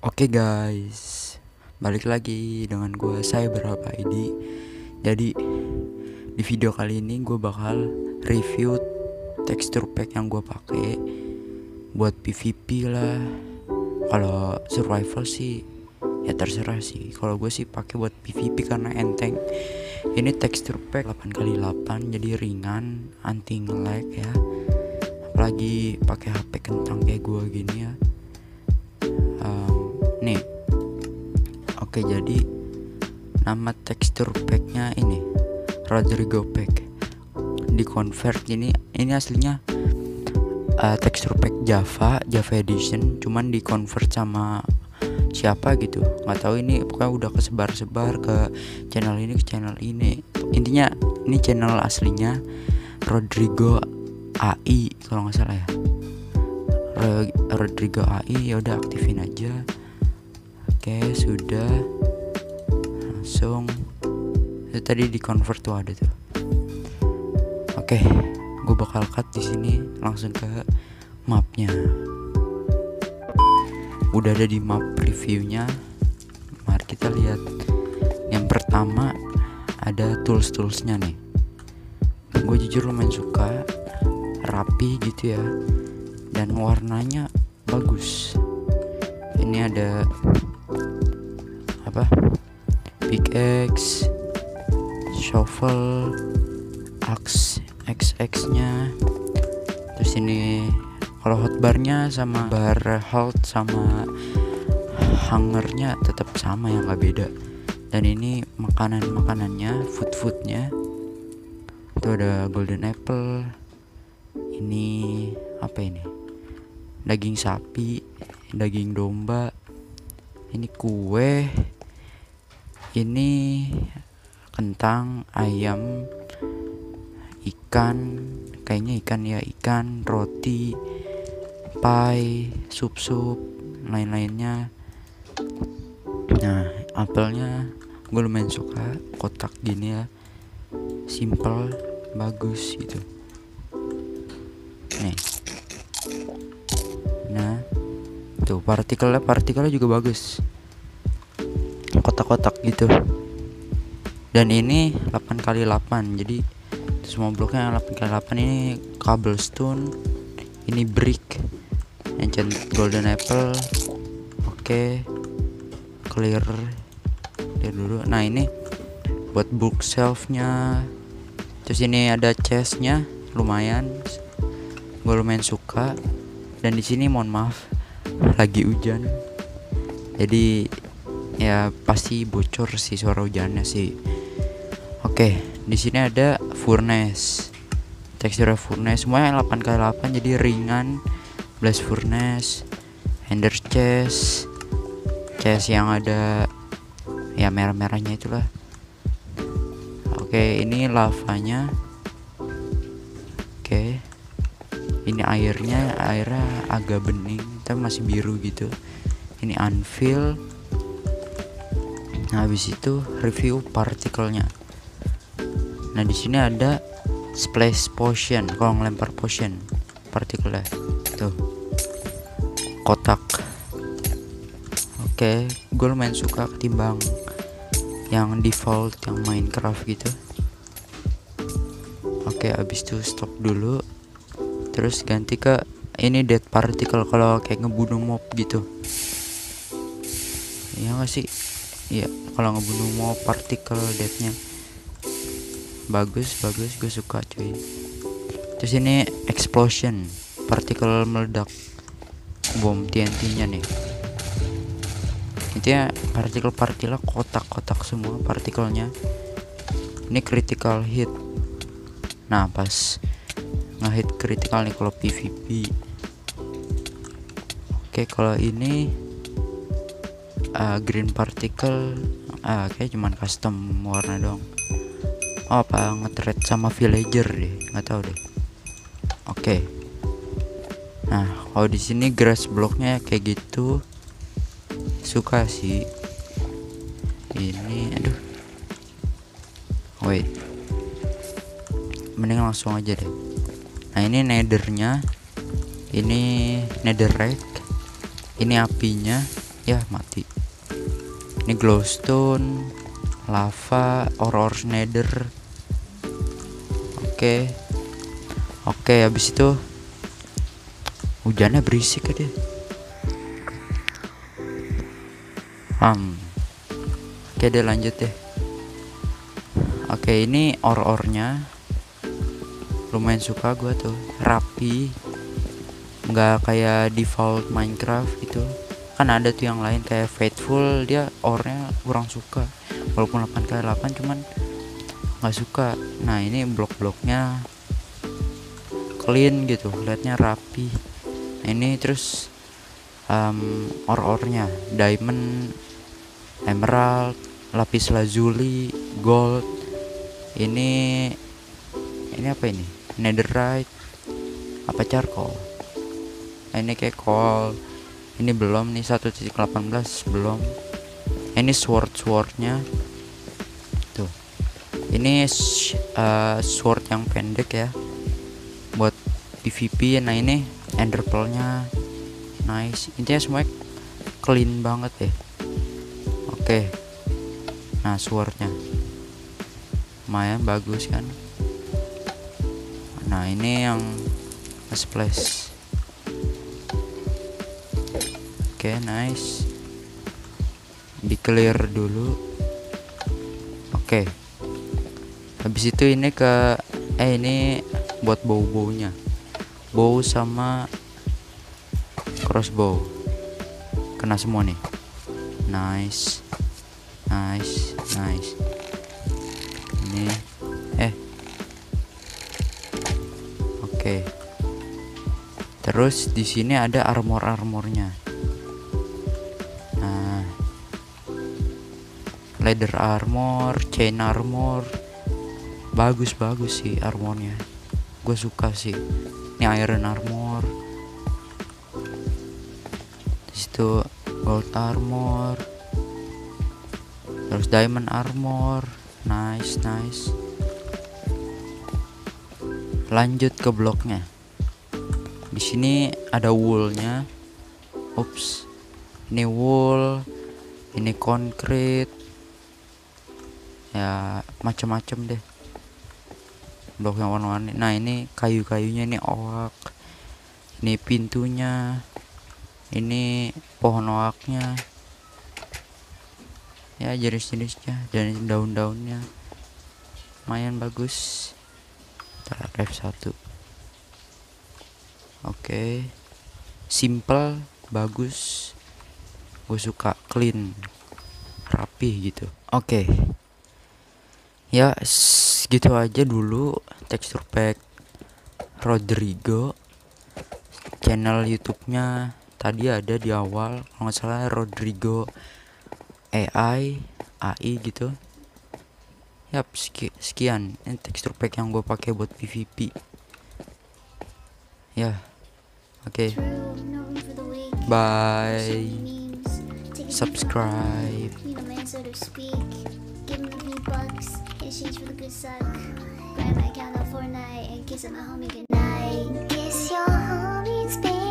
Oke guys, balik lagi dengan gue saya berapa ID. Jadi di video kali ini gue bakal review texture pack yang gue pakai buat PvP lah. Kalau survival sih ya terserah sih. Kalau gue sih pakai buat PvP karena enteng. Ini texture pack 8x8 jadi ringan, anti nge-lag ya. Apalagi pakai HP kentang kayak gue gini ya. Nih, oke, jadi nama texture packnya ini Rodrigo Pack. Di convert ini aslinya texture pack Java Edition, cuman di convert sama siapa gitu, nggak tahu. Ini pokoknya udah kesebar-sebar ke channel ini. Intinya ini channel aslinya Rodrigo AI kalau nggak salah ya. Rodrigo AI, ya udah aktifin aja. Oke, sudah langsung. Itu tadi di convert tuh ada tuh. Oke, gue bakal cut di sini langsung ke mapnya. Udah ada di map previewnya. Mari kita lihat. Yang pertama ada toolsnya nih. Gue jujur lumayan suka, rapi gitu ya, dan warnanya bagus. Ini ada pickaxe, shovel, axe XX nya. Terus ini kalau hotbarnya sama bar health sama hangernya tetap sama ya, nggak beda. Dan ini makanannya, foodnya itu ada golden apple. Ini apa ini? Daging sapi, daging domba. Ini kue, ini kentang, ayam, ikan, kayaknya ikan, roti, pie, sup, lain-lainnya. Nah, apelnya gue lumayan suka, kotak gini ya, simple, bagus gitu. Nih, nah tuh partikelnya juga bagus, kotak-kotak gitu. Dan ini 8x8, jadi semua bloknya 8x8. Ini cobblestone, ini brick, enchanted golden apple. Oke, clear dulu. Nah, ini buat bookshelfnya. Terus ini ada chestnya, lumayan, gue lumayan suka. Dan di sini mohon maaf lagi hujan, jadi ya pasti bocor sih suara hujannya sih. Oke, di sini ada furnace, tekstur furnace, semuanya 8x8 jadi ringan. Blast furnace, ender chest yang ada ya merah-merahnya itulah. Oke, ini lavanya. Oke, ini airnya agak bening tapi masih biru gitu. Ini anvil. Nah, habis itu review partikelnya. Nah, di sini ada splash potion, kalau ngelempar potion partikelnya tuh, kotak. Oke, gue lumayan suka ketimbang yang default yang Minecraft gitu. Oke, habis itu stop dulu. Terus ganti ke ini dead particle, kalau kayak ngebunuh mob gitu. Iya gak sih? Iya, kalau ngebunuh mob partikel deadnya bagus, gue suka cuy. Terus ini explosion, partikel meledak, bom TNT nya nih. Intinya partikel kotak-kotak semua partikelnya. Ini critical hit. Nah, pas ngehit critical nih kalau PvP. Oke, kalau ini green particle, kayak cuman custom warna dong. Oh, apa nge-trade sama villager deh, nggak tahu deh. Oke. Nah, kalau di sini grass blocknya kayak gitu, suka sih. Ini aduh, wait, mending langsung aja deh. Nah, ini nethernya, ini netherrack, ini apinya, Ya mati. Ini glowstone, lava, ore nether. Oke, habis itu hujannya berisik aja. Oke deh, lanjut deh. Oke, ini ore-ornya lumayan suka gue tuh, rapi, nggak kayak default Minecraft gitu. Kan ada tuh yang lain kayak Faithful, dia ore-nya kurang suka walaupun 8x8, cuman nggak suka. Nah ini blok-bloknya clean gitu, liatnya rapi. Nah, ini terus ore-ornya diamond, emerald, lapis lazuli, gold. Ini apa ini? Netherite, apa charcoal? Nah, ini kayak coal. Ini belum nih, 1.18 belum. Ini swordnya tuh. Ini sword yang pendek ya, buat PvP. Nah ini ender pearl-nya nice. Intinya semuanya clean banget ya. Oke. Nah swordnya lumayan bagus kan. Nah ini yang splash. Oke, nice. Di clear dulu. Oke. Habis itu ini ini buat bow-bownya. Bow sama crossbow. Kena semua nih. Nice. Ini Oke. Terus di sini ada armornya. Nah, leather armor, chain armor, bagus sih armornya. Gue suka sih. Ini iron armor. Disitu gold armor. Terus diamond armor. Nice. Lanjut ke bloknya. Di sini ada woolnya. Ups. Ini wool, ini concrete. Ya, macam-macam deh. Blok yang warna-warni. Nah, ini kayu-kayunya, ini oak. Ini pintunya. Ini pohon oaknya. Ya, jenis-jenisnya dan daun-daunnya. Lumayan bagus. F1. Oke. Simple, bagus. Gue suka, clean, rapi gitu. Oke. Ya, gitu aja dulu texture pack Rodrigo. Channel YouTube-nya tadi ada di awal, kalau nggak salah Rodrigo AI gitu. Yap, sekian ini texture pack yang gue pakai buat PvP. Ya, oke. Bye. Subscribe. Grab my account on Fortnite and kiss my homie goodnight. Kiss your homies, baby.